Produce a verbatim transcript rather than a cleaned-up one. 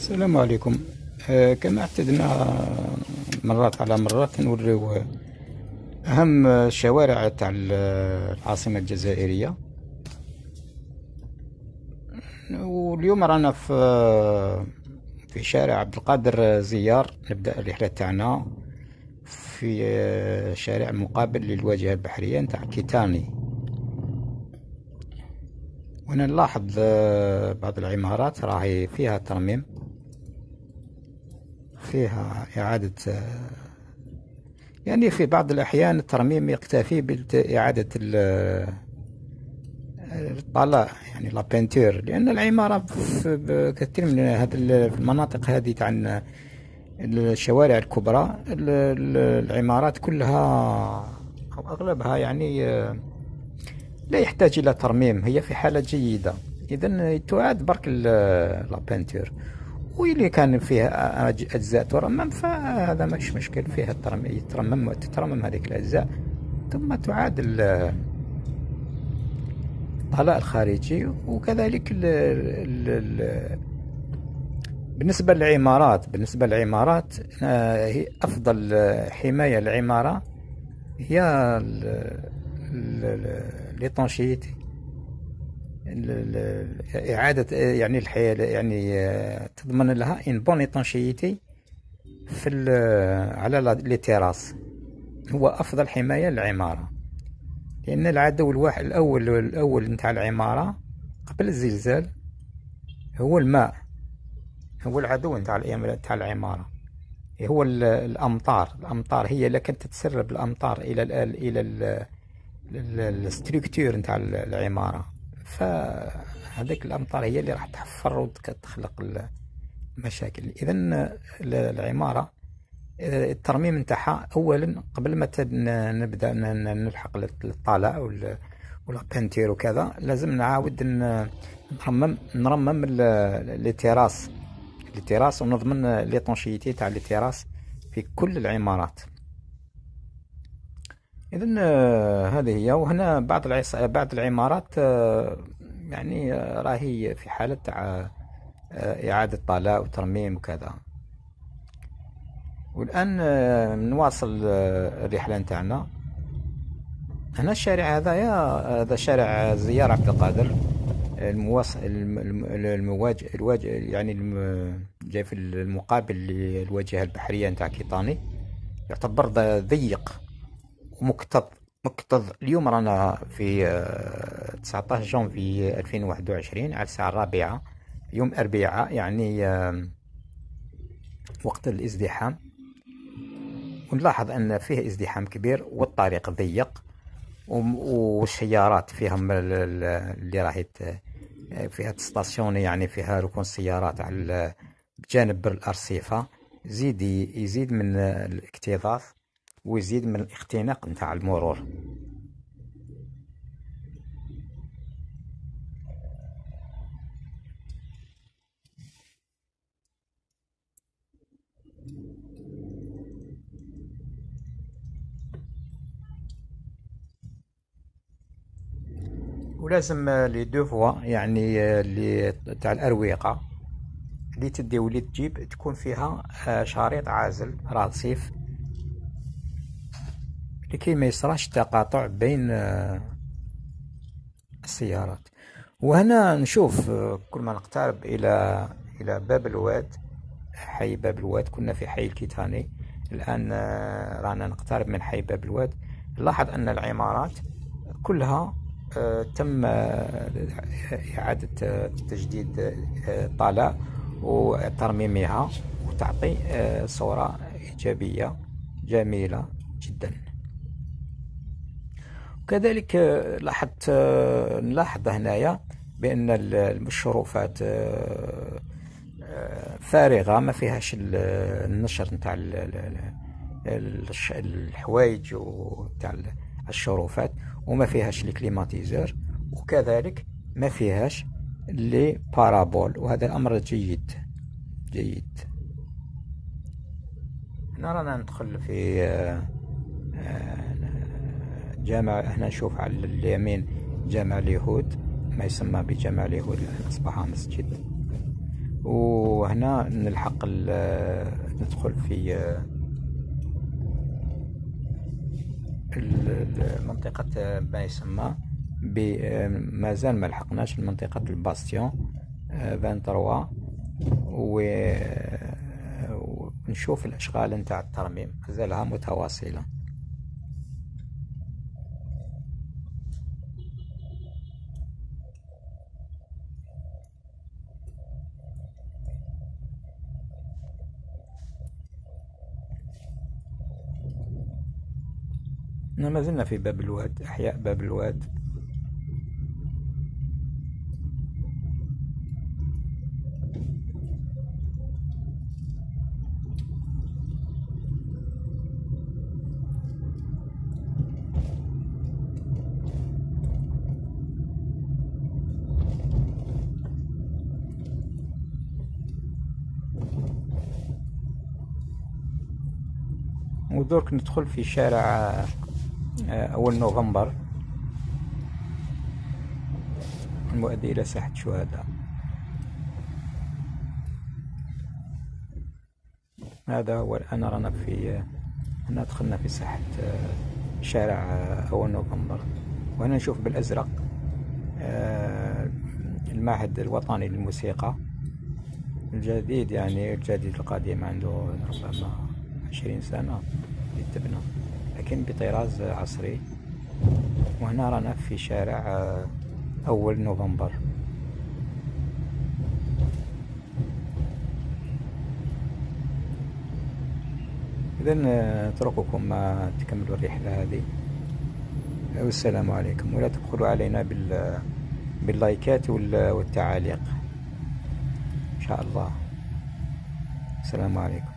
السلام عليكم. آه، كما اعتدنا مرات على مرات نوريو أهم الشوارع تاع العاصمة الجزائرية. واليوم رانا في في شارع عبد القادر زيار. نبدأ الرحلة تاعنا في شارع مقابل للواجهة البحرية نتاع كيتاني. وأنا نلاحظ آه، بعض العمارات راهي فيها ترميم، فيها إعادة، آه، يعني في بعض الأحيان الترميم يكتفي بإعادة ال- الطلاء، يعني لا بينتور، لأن العمارة في كثير من هذه المناطق هذه تاع الشوارع الكبرى، ال- ال- العمارات كلها أو أغلبها يعني آه، لا يحتاج إلى ترميم، هي في حالة جيدة. إذن تعاد برك ال- لا بينتور، واللي كان فيها أج- أجزاء ترمم فهذا مش مشكل، فيها الترميم، يترمم تترمم هذيك الأجزاء ثم تعاد ال- الطلاء الخارجي. وكذلك ال ال ال بالنسبة للعمارات بالنسبة للعمارات آه، هي أفضل آه، حماية للعمارة هي ليطونشيتي، إعادة، يعني الحياة، يعني آه، تضمن لها ان بون ايطونشيتي في ال- على لا- لي تيراس. هو أفضل حماية للعمارة، لأن العدو الواحد الأول الأول نتاع العمارة قبل الزلزال هو الماء، هو العدو نتاع نتاع العمارة، هو ال- الأمطار. الأمطار هي اللي كانت تتسرب الأمطار إلى ال إلى الستركتور نتاع العمارة، فهذيك الأمطار هي اللي راح تحفر وتخلق المشاكل. إذا العمارة الترميم نتاعها أولا قبل ما تد- نبدأ ن- نلحق للطالع وال- والبنتير وكذا، لازم نعاود ن- نرمم نرمم ال- لي تيراس لي تيراس ونضمن ليطونشيتي تاع لي تيراس في كل العمارات. إذن آه، هذه هي. وهنا بعض العص... بعض العمارات آه، يعني آه، راهي في حالة تاع آه، إعادة طلاء وترميم وكذا. والآن آه، نواصل آه، الرحلة نتاعنا. هنا الشارع هذايا، هذا شارع زيار عبد القادر، المواصل المواجه الواجه، يعني الم- جاي في المقابل للواجهة البحرية نتاع كيطاني. يعتبر ض- ضيق ومكتظ مكتظ. اليوم رانا في آه، تسعطاش جونفي ألفين وواحد وعشرين على الساعة الرابعة، يوم أربعاء، يعني آه، وقت الازدحام. ونلاحظ أن فيه ازدحام كبير والطريق ضيق، وم- والسيارات فيهم ال- ال- اللي راهي ت- فيها تستاسيوني، يعني فيها ركون السيارات على بجانب الأرصفة. يزيد يزيد من الاكتظاظ ويزيد من الاختناق نتاع المرور. ولازم لي دو فوا، يعني آه، اللي تاع الأروقة اللي تدي واللي تجيب تكون فيها آه، شريط عازل رصيف، لكي ما يصراش تقاطع بين آه، السيارات. وهنا نشوف آه، كل ما نقترب إلى إلى باب الواد، حي باب الواد. كنا في حي الكيتاني، الآن آه، رانا نقترب من حي باب الواد. نلاحظ أن العمارات كلها آه، تم آه، إعادة آه، تجديد آه، طلاء وترميمها، وتعطي آه، صورة إيجابية جميلة جدا. وكذلك آه، لاحظت آه، نلاحظ هنايا بأن ال- الشرفات آه، آه، فارغة، ما فيهاش ال- النشر نتاع ال- ال- ال- الش- الحوايج وتاع الشرفات، وما فيهاش لي كليماتيزور، وكذلك ما فيهاش لي بارابول، وهذا أمر جيد جيد. هنا رانا ندخل في آه، آه، جامع. هنا نشوف على اليمين جامع اليهود، ما يسمى بجامع اليهود الآن أصبح مسجد. وهنا نلحق ندخل في منطقة ما يسمى مازال ما لحقناش منطقة الباستيون ثلاثة وعشرين، ونشوف الأشغال نتاع الترميم مازالها متواصلة. ما زلنا في باب الواد، أحياء باب الواد. ودرك ندخل في شارع أول نوفمبر المؤدي إلى ساحة الشهداء. هذا هو الآن رانا في هنا دخلنا في ساحة شارع أول نوفمبر، وهنا نشوف بالأزرق المعهد الوطني للموسيقى الجديد، يعني الجديد القديم عنده ربما عشرين سنة يتبنى، لكن بطراز عصري. وهنا رانا في شارع أول نوفمبر. إذن أترككم ما تكملوا الرحلة هذه، والسلام عليكم. ولا تبخلوا علينا بال باللايكات والتعاليق إن شاء الله. السلام عليكم.